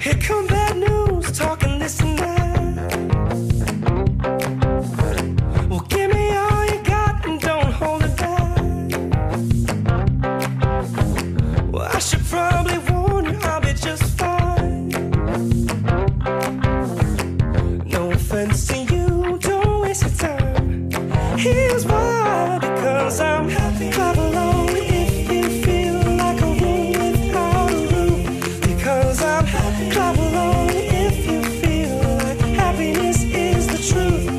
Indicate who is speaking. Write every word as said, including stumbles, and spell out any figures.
Speaker 1: Here come bad news, talking this and that. Well, give me all you got and don't hold it back. Well, I should probably warn you, I'll be just fine. No offense to you, don't waste your time. Here's why, because I'm happy. Clap along if you feel like a room without a roof. Because I'm happy. Clap along if you feel like happiness is the truth.